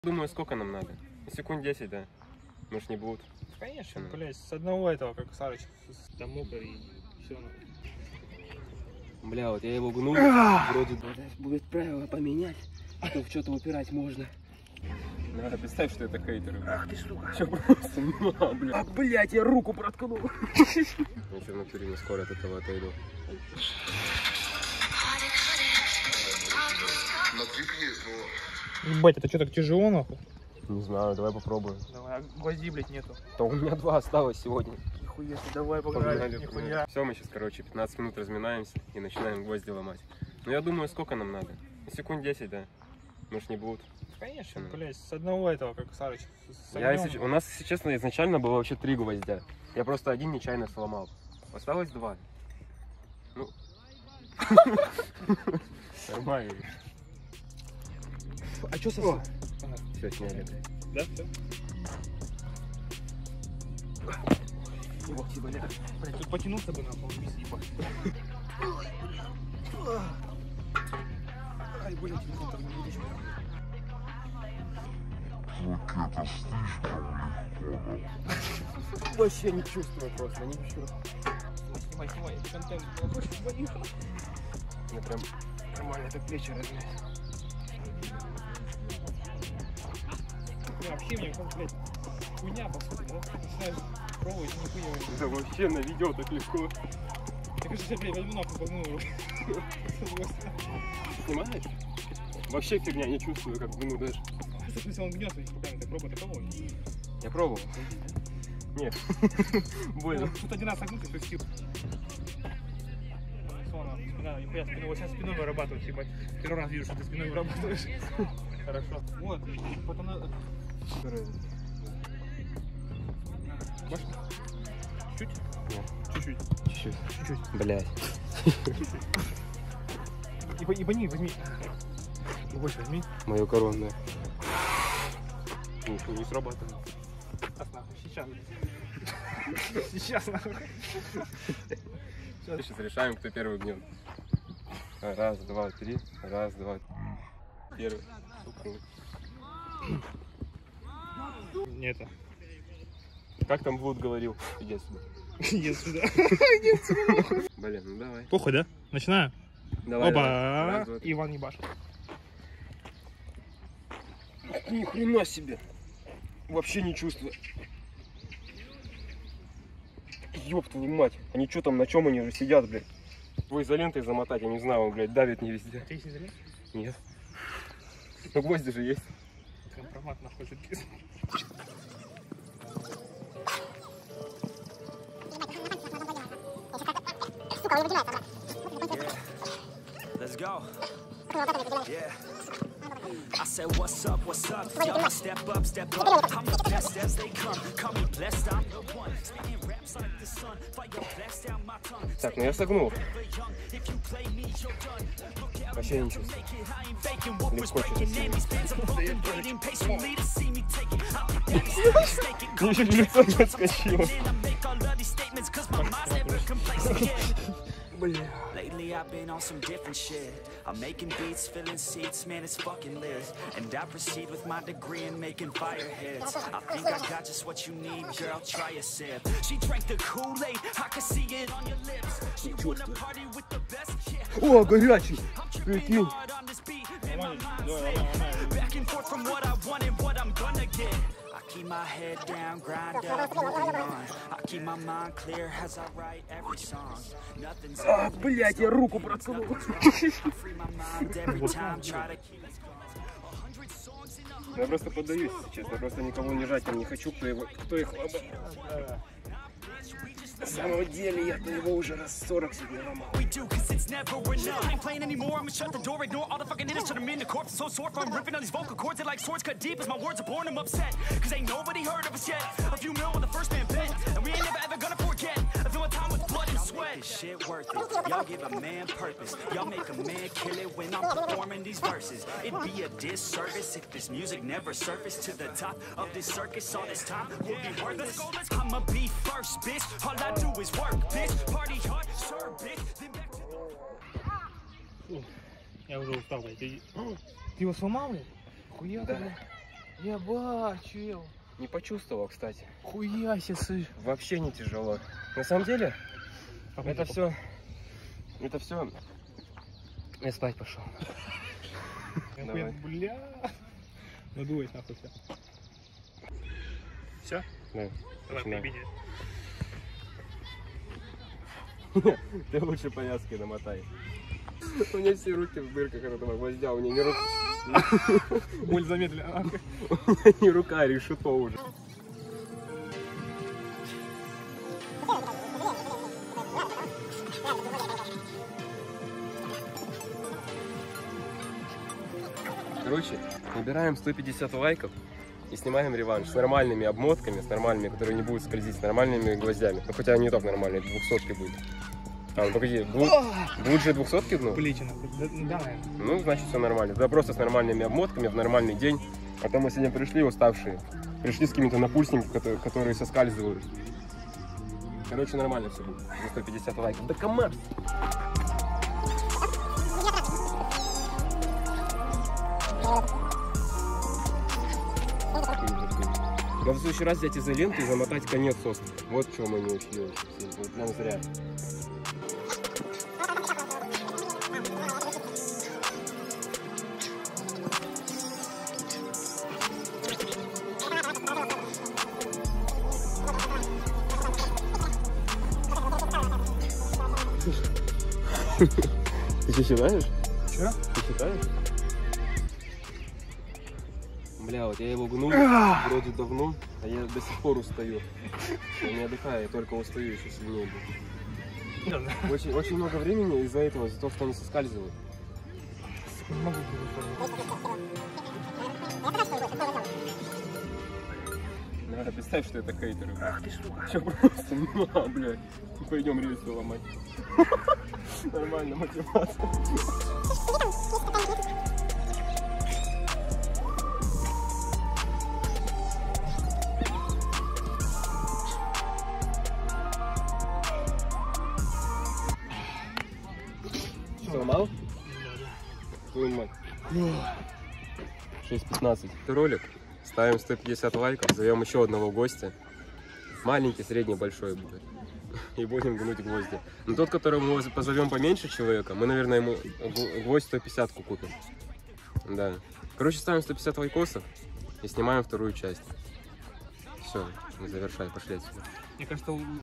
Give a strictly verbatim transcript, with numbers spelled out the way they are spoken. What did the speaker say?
Думаю, сколько нам надо? Секунд десять, да? Может, не будут? Конечно, блядь, с одного этого, как Сарыч, с мокро и все. Бля, вот я его гнул, вроде будет правило поменять, что в что-то упирать можно. Надо представь, что это хейтеры. Ах ты сука. Че просто, на, бля. А, блядь, я руку проткнул. Я что, в натуре не скоро от этого отойду. Ебать, это что, так тяжело, нахуй? Не знаю, давай попробуем. Давай, а гвоздей, блядь, нету. То у меня два осталось сегодня. Нихуя, давай погнали, нихуя. Все, мы сейчас, короче, пятнадцать минут разминаемся и начинаем гвозди ломать. Ну, я думаю, сколько нам надо? Секунд десять, да? Может, не будут? Конечно, блядь, с одного этого, как Сарыч. Я, если, у нас, если честно, изначально было вообще три гвоздя. Я просто один нечаянно сломал. Осталось два. Ну. Нормально. А что со... Все, сняли. Да, все? Ох, бля. Блядь, тут потянуться бы, нахуй, не съебать. Ай, блядь, не надо, не видишь. Вообще не чувствую просто, ничего. Снимай, снимай, контент. Мне прям нормально так плечи размять. Вообще мне, как, блядь, хуйня, по сути, да? Начинаешь пробовать, нихуя. Да вообще на видео так легко. Я, кажется, блядь, возьму нахуй, погну. Снимаешь? Вообще фигня, не чувствую, как гну даже. В смысле, он гнет этими руками, ты пробуй, ты пробовал? Я пробовал. Нет. Больно. Тут один раз согнуть и все сил. Спина, нихуя, спину, вот сейчас спиной вырабатывать, ебать. Первый раз вижу, что ты спиной вырабатываешь. Хорошо. Вот, потом надо... Башня? Чуть? Нет. Чуть-чуть. Чуть-чуть. Чуть-чуть. Блядь. Ебани, возьми. Больше возьми. Мою коронную. Ничего не срабатывает. Сейчас. Сейчас, нахуй. Сейчас решаем, кто первый гнет. Раз, два, три. Раз, два, три. Первый. Не это. Как там Блуд говорил? Иди сюда. Иди сюда. Иди сюда. Блин, ну давай. Похуй, да? Начинаю? Давай. Оба. Давай. Раз, два, Иван ебашит. Ни хрена себе. Вообще не чувствую. Ёб твою мать. Они что там, на чем они уже сидят, блядь? Его изолентой замотать, я не знаю, он, блядь, давит не везде. Ты есть изолент? Нет. Ну гвозди же есть. Компромат нахуй жидкий. Let's go. Yeah. I said, what's up, what's up? Y'all step up, step up. I'm the best as they come. Call me blessed, I'm the one. Spitting raps like the sun. Fire blast down my tongue. Так, ну я согнул. Вообще не чувствую. Легко чуть-чуть. Мне чуть лицо не отскочило. Lately I've been on some different shit. I'm making beats, filling seats, man, it's fucking lit. And I proceed with my degree in making fire hits. I think I got just what you need, girl, try a sip. She drank the Kool-Aid, I can see it on your lips. She wanna party with the best, yeah. О, горячий! Прикинь. Back and forth from what I want and what I'm gonna get. I keep my head down, grind up, moving on. I keep my mind clear as I write every song. Nothing's А, блядь, я руку проткнул. Я просто поддаюсь, честно, просто никого не жать, я не хочу, кто, его, кто их ломал. На самом деле, я-то его уже раз сорок себе ломал. Shit worth it. Y'all give a man purpose. Y'all make a man kill it when I'm performing these verses. It'd be a disservice if this music never surfaced to the top of this circus. All this time will be worthless. I'ma be first, bitch. All I do is work, bitch. Party hard, sure, bitch. Then back to... Я уже устал, блядь. Ты, ты его сломал, блядь? Хуя, да. блядь. Я бачил. Не почувствовал, кстати. Хуяся, слышь. Вообще не тяжело. На самом деле, это все, это все. Я спать пошел. Давай. Бля. Надуйся нахуй все. Все? Да. Давай, Начинай. прибеди. Ты лучше повязки намотай. У меня все руки в дырках от этого гвоздя, у меня не рука. Боль замедлена. У меня не рука, а решето уже. Короче, набираем сто пятьдесят лайков и снимаем реванш с нормальными обмотками, с нормальными, которые не будут скользить, с нормальными гвоздями. Ну хотя они и так нормальные, двухсотки будет. А, ну погоди, будут, будут же двухсотки, ну? Плечи нахуй. Да, да, наверное. Ну, значит, все нормально. Да, просто с нормальными обмотками в нормальный день. А то мы сегодня пришли уставшие. Пришли с какими-то напульсниками, которые, которые соскальзывают. Короче, нормально все будет. За сто пятьдесят лайков. Да комар! Да в следующий раз взять изоленту и замотать конец острова. Вот чего мы не учили очень сильно. Вот прям зря. Ты что, считаешь? Че? Ты считаешь? Бля, вот я его гнул вроде давно, а я до сих пор устаю. Я не отдыхаю, я только устаю еще сильнее. Очень, очень много времени из-за этого, из-за того, что они соскальзывают. Не могу. Надо представь, что это хейтеры. Ах ты сука. Все просто, ну, блядь. Пойдем рельсы ломать. Нормально, мотивация. Сломал? Твою мать. шесть пятнадцать. Это ролик. Ставим сто пятьдесят лайков, зовем еще одного гостя. Маленький, средний, большой будет. И будем гнуть гвозди. Но тот, которого мы позовем поменьше человека, мы, наверное, ему гвоздь сто пятьдесят купим. Да. Короче, ставим сто пятьдесят лайкосов и снимаем вторую часть. Все, завершай, пошли отсюда. Мне кажется,